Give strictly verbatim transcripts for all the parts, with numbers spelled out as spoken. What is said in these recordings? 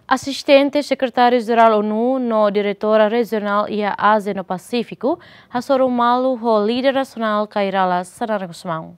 Assistente secretário-geral ONU no diretora regional e a Ásia no Pacífico, Hasoru Malu, o líder nacional Kairala Sanaragusmau.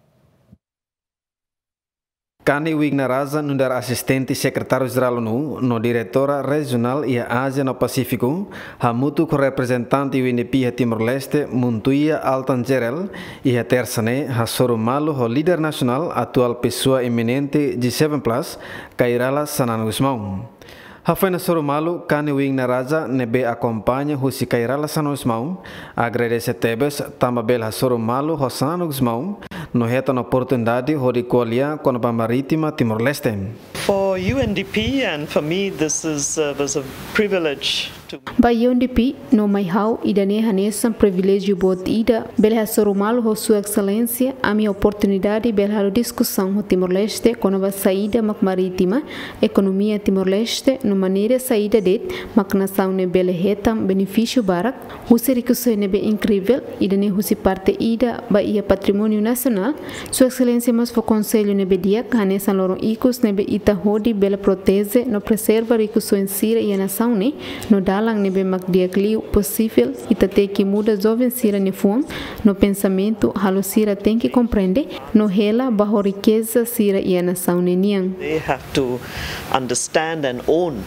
Kani Wignaraza, nundar assistente secretário-geral ONU no diretora regional e a Ásia no Pacífico, hamutu com representante U N D P Timor-Leste, Muntuia Altangerel, e a tersane Hasoru Malu, o líder nacional, atual pessoa eminente G sete plus, Kairala Sanaragusmau. Hafena Sorumalu, Kani Wignaraza, nebe acompanha Husi Kairala Sanaragusmau, agradece Tebes, tambabel Sorumalu, o Sanaragusmau, no reta na oportunidade de colher com a marítima Timor-Leste. For U N D P and for me, this is uh, was a privilege. Ba U N D P no mai hau idane hanesan privilégio bot ida belha Sorumalu ho sua excelência a minha oportunidade belha discussão no Timor-Leste com a saída mak marítima economia Timor-Leste no maneira saída det mak nação ne bele hetam benefício barak husi ricuso nebe incrível idane husi parte ida ba ia patrimônio nacional sua excelência mas fo conselho nebe dia hanesan loron icos nebe ita hodi bele protege no preserva ricuso en sira e nação ne no dalang nebe mak dia clio possível ita te que muda jovem sira ne fuam no pensamento halo sira tem que compreender no hela bajo riqueza sira e nação ne niang. They have to understand and own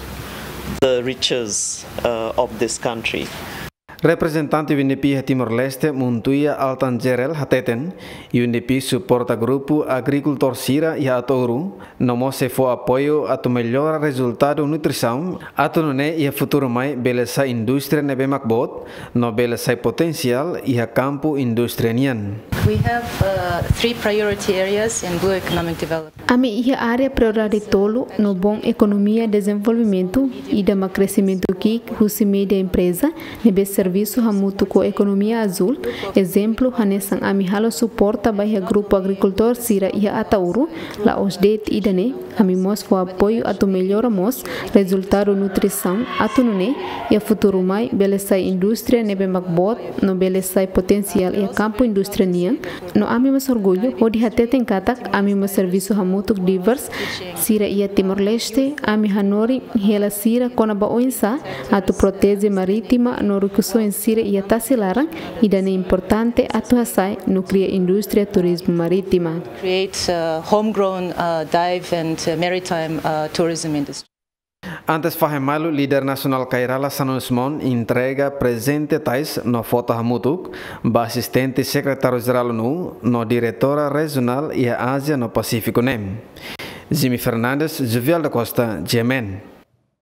the riches uh, of this country. Representante U N D P Timor-Leste, Muntuia Altangerel Hateten, U N D P suporta grupo agricultor Sira e Atouru, no mose fo apoio a tu melhor resultado nutrição, a tu nune e a futuro mai beleza indústria nebe makbot, no beleza potencial e a campo indústria nian. We have uh, three priority areas in blue economic development. Ami ia área prioridade tolo no bom economia desenvolvimento e da crescimento que husi media empresa nebe serviço hamutu com economia azul. Exemplo hanesan ami halo suporta baia grupo agricultor Sira e Atauru la osdet idane ami mos fo apoio a tu melhoramos resultado nutrição atunune e a futuro mai beleza indústria nebe makbot no beleza potencial e a campo indústria nian no ami mas orgulho odi hateten katak ami mas serviço hamutu divers Sira e Timor-Leste ami hanori hela Sira kona ba oinsa a tu protege marítima no recurso em Sira e a tasilarang e dane importante a tu hasai no cria indústria turismo marítima. Create uh, homegrown uh, dive and uh, maritime uh, tourism industry. Antes Fahemalu, líder nacional Kairala Sanaragusmau entrega presente tais no foto hamutuk, ba assistente secretário-geral ONU no diretora regional e a Ásia no Pacífico nem. Jimmy Fernandes, Juvial da Costa, Yemen.